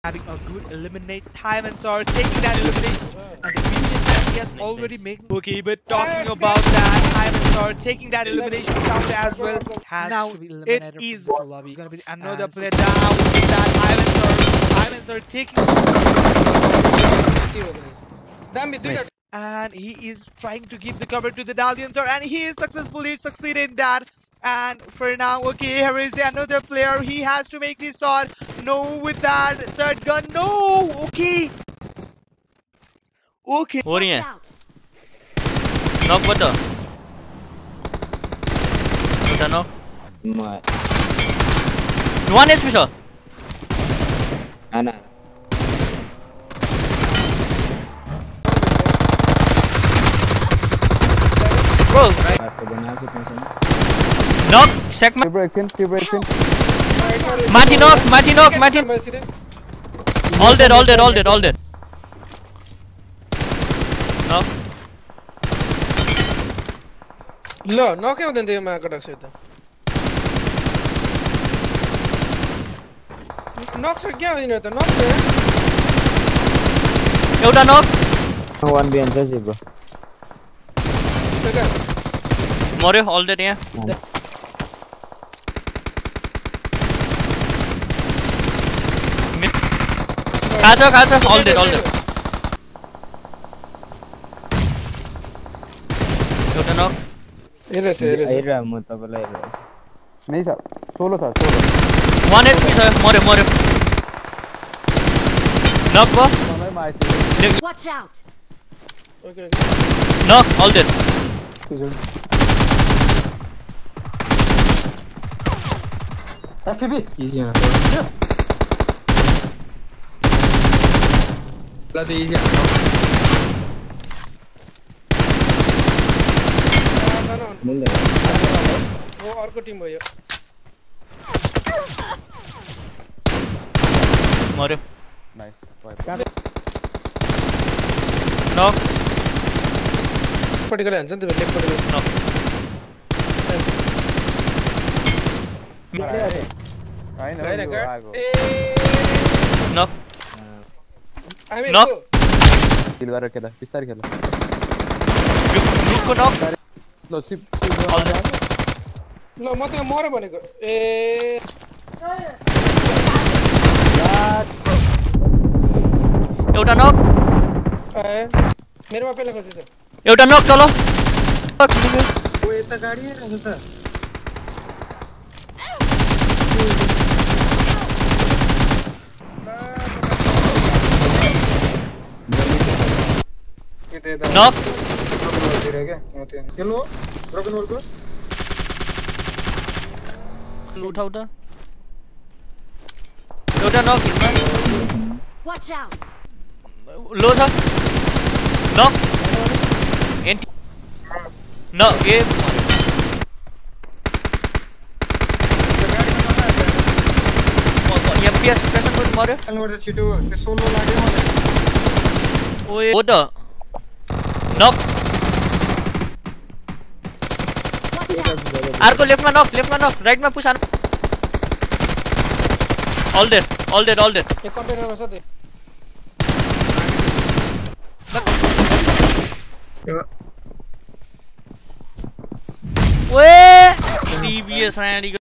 Having a good eliminate time and Sar taking that elimination and the previous time he has already made. Okay, but talking about that, time and Sar taking that elimination down as well. Now it is gonna be another player down with that time and Sar taking. Nice. And he is trying to give the cover to the Daliantor and he is successfully succeeded in that. And for now, okay, here is another player. He has to make this shot. No, with that third gun. No, okay. Okay. हो रही है knock बता बता knock 1 HP sir Ana bro knock check super action Martin knock all dead knock लो knock क्या देंगे मैं कटक से था knock से क्या नहीं होता knock से एउटा knock 1 be answer G bro मर्यो all dead यहाँ खाछ all dead एउटा knock एरा म तपाईलाई नहीं सर सोलो 1 HP sir मर्यो knock बो Watch out. okay knock all dead FPV easy ना लद easy मिल जाएगा वो और को टीम भयो मर्यो nice knock पटिकल हान्छ नि त लेफ्ट पटिकल knock knock knock सिल्वर खेला बिस्तार खेला रुको knock लो सिप ल म त मरे भनेको ए एउटा knock मेरोमा पहिला खोजेछ एउटा knock चलो ओ यता गाडी रहेछ त knock हेलो ब्रोकन होल को उठाउ त एउटा knock हिलमा Watch out. लो छ knock एन्टी न ए यहाँ पिएस प्रेसर पनि मर्यो अलमोडा छिटो त्यो सोलो लाग्यो मलाई ओए हो त knock अर्को लेफ्टमा knock राइटमा पुश आन all dead एक कन्टेनरमा छ त्यो ओए टीबीएस रानी